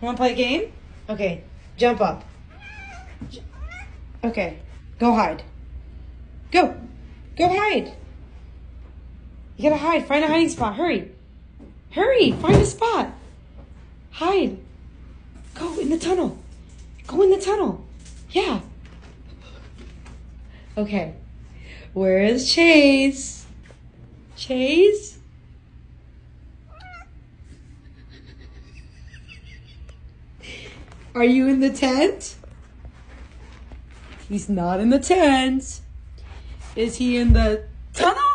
Want to play a game? Okay, jump up. Okay, go hide. Go. Go hide. You gotta hide. Find a hiding spot. Hurry. Hurry. Find a spot. Hide. Go in the tunnel. Go in the tunnel. Yeah. Okay. Where is Chase? Chase? Are you in the tent? He's not in the tent. Is he in the tunnel?